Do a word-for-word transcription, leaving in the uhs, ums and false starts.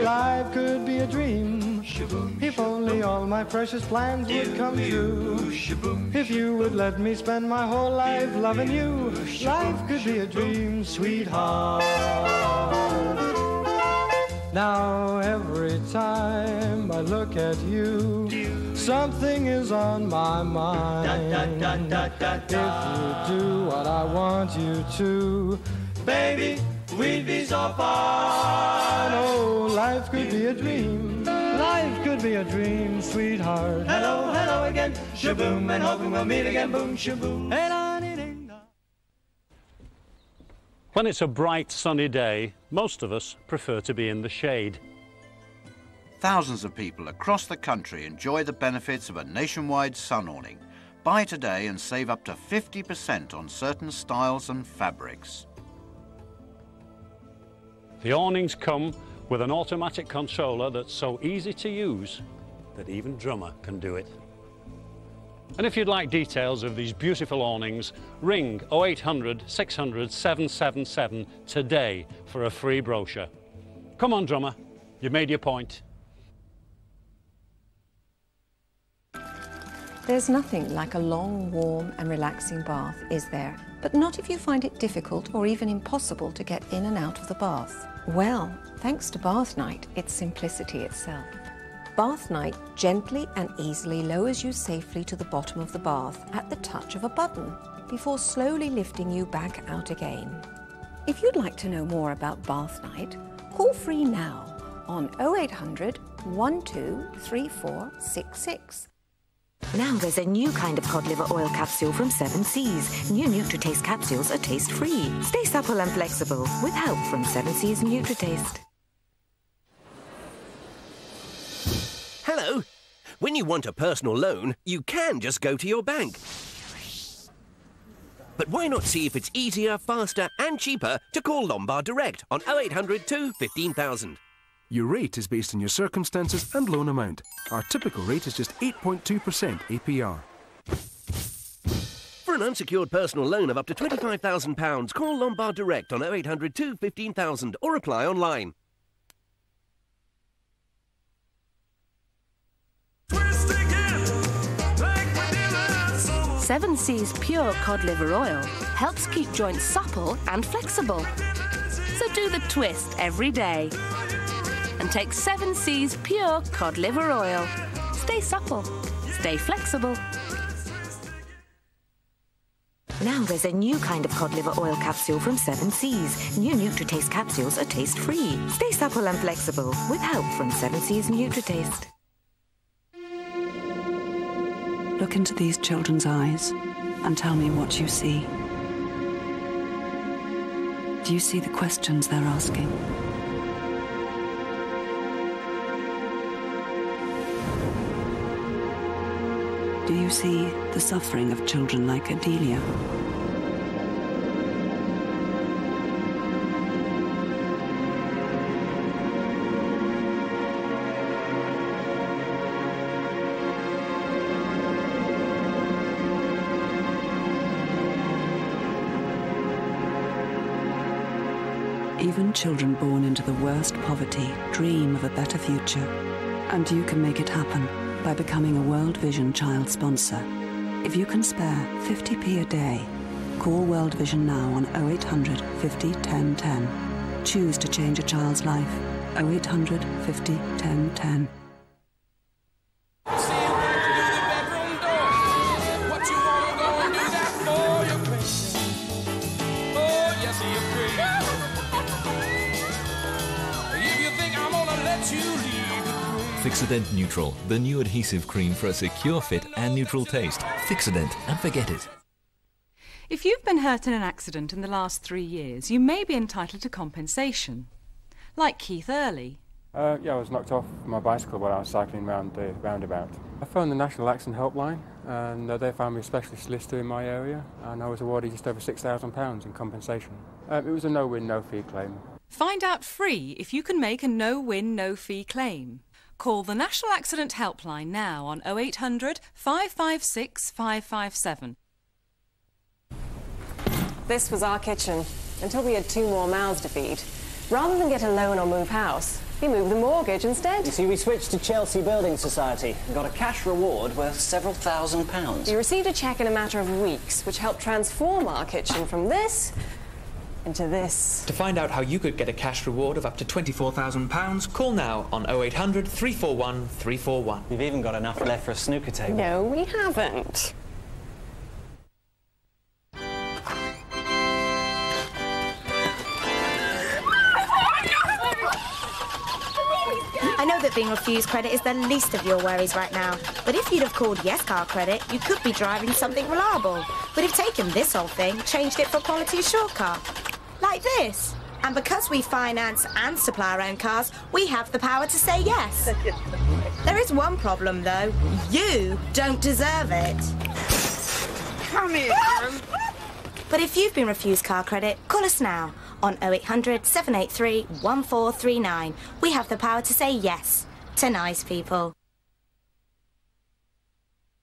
life could be a dream. If only all my precious plans would come true. If you would let me spend my whole life loving you, life could be a dream, sweetheart. Now every time I look at you, something is on my mind. If you do what I want you to, baby, we'd be so far. Oh, life could be a dream. Life could be a dream, sweetheart. Hello, hello again, shaboom, and hoping we'll meet again, boom, shaboom. When it's a bright, sunny day, most of us prefer to be in the shade. Thousands of people across the country enjoy the benefits of a nationwide sun awning. Buy today and save up to fifty percent on certain styles and fabrics. The awnings come with an automatic controller that's so easy to use that even drummer can do it. And if you'd like details of these beautiful awnings, ring oh eight hundred, six hundred, seven seven seven today for a free brochure. Come on, drummer, you've made your point. There's nothing like a long, warm and relaxing bath, is there? But not if you find it difficult or even impossible to get in and out of the bath. Well, thanks to Bath Night, it's simplicity itself. Bath Night gently and easily lowers you safely to the bottom of the bath at the touch of a button, before slowly lifting you back out again. If you'd like to know more about Bath Night, call free now on oh eight hundred, one two three four six six. Now there's a new kind of cod liver oil capsule from Seven Seas. New NutriTaste capsules are taste-free. Stay supple and flexible with help from Seven Seas NutriTaste. Hello. When you want a personal loan, you can just go to your bank. But why not see if it's easier, faster and cheaper to call Lombard Direct on oh eight hundred, two fifteen thousand. Your rate is based on your circumstances and loan amount. Our typical rate is just eight point two percent A P R. For an unsecured personal loan of up to twenty-five thousand pounds, call Lombard Direct on oh eight hundred, two fifteen thousand or apply online. Seven Seas Pure Cod Liver Oil helps keep joints supple and flexible. So do the twist every day. And take Seven Seas Pure Cod Liver Oil. Stay supple, stay flexible. Now there's a new kind of cod liver oil capsule from Seven Seas. New NutriTaste capsules are taste-free. Stay supple and flexible with help from Seven Seas NutriTaste. Look into these children's eyes and tell me what you see. Do you see the questions they're asking? Do you see the suffering of children like Adelia? Even children born into the worst poverty dream of a better future. And you can make it happen by becoming a World Vision child sponsor. If you can spare fifty p a day, call World Vision now on oh eight hundred, fifty, ten, ten. Choose to change a child's life. oh eight hundred, fifty, ten, ten. Fixodent Neutral, the new adhesive cream for a secure fit and neutral taste. Fixodent, and forget it. If you've been hurt in an accident in the last three years, you may be entitled to compensation. Like Keith Early. Uh, yeah, I was knocked off my bicycle while I was cycling round the roundabout. I phoned the National Accident Helpline, and uh, they found me a specialist solicitor in my area, and I was awarded just over six thousand pounds in compensation. Um, it was a no-win, no-fee claim. Find out free if you can make a no-win, no-fee claim. Call the National Accident Helpline now on oh eight hundred, five five six, five five seven. This was our kitchen, until we had two more mouths to feed. Rather than get a loan or move house, You moved the mortgage instead. You see, we switched to Chelsea Building Society and got a cash reward worth several thousand pounds. You received a cheque in a matter of weeks, which helped transform our kitchen from this into this. To find out how you could get a cash reward of up to twenty-four thousand pounds, call now on oh eight hundred, three four one, three four one. We've even got enough left for a snooker table. No, we haven't. I know that being refused credit is the least of your worries right now, but if you'd have called Yes Car Credit, you could be driving something reliable. But have taken this whole thing, changed it for a quality assured car. Like this. And because we finance and supply our own cars, we have the power to say yes. There is one problem, though. You don't deserve it. Come here. But if you've been refused car credit, call us now on oh eight hundred, seven eight three, one four three nine. We have the power to say yes to nice people.